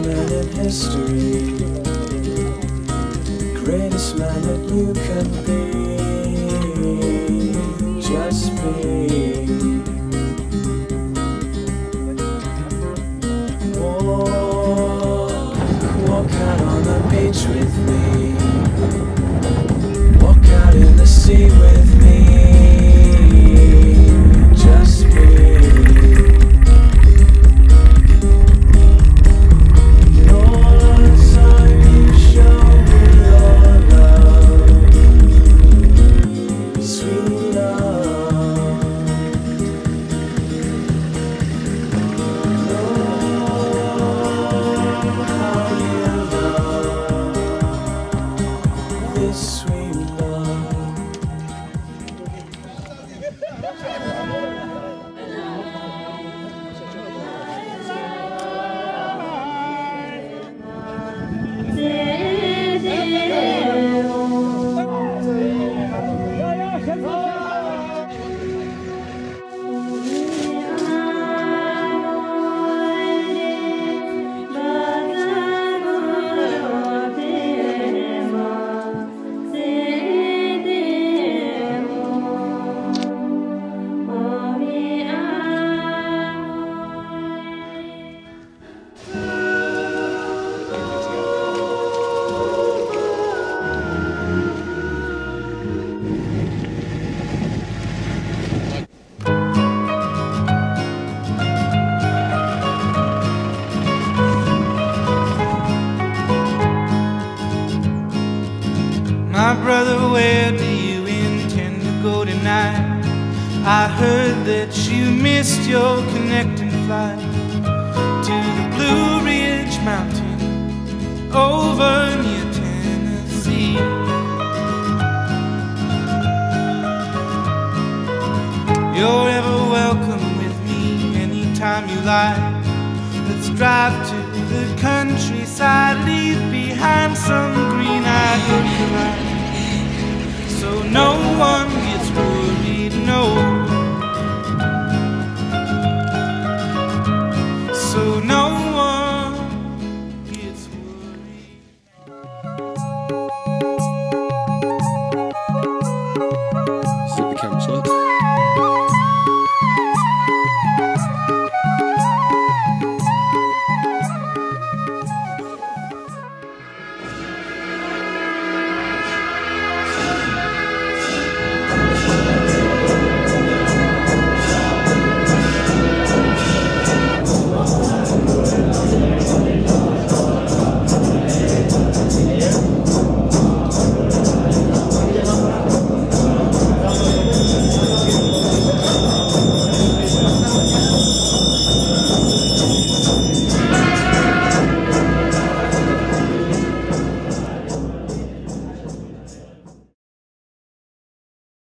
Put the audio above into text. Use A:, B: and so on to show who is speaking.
A: man in history, greatest man that you can be. Just be. Walk out on the beach with me. Walk out in the sea with me. Just be.
B: My brother, where do you intend to go tonight? I heard that you missed your connecting flight to the Blue Ridge Mountain over near Tennessee. You're ever welcome with me anytime you like. Let's drive to the countryside, leave behind some green-eyed lookalikes, so no one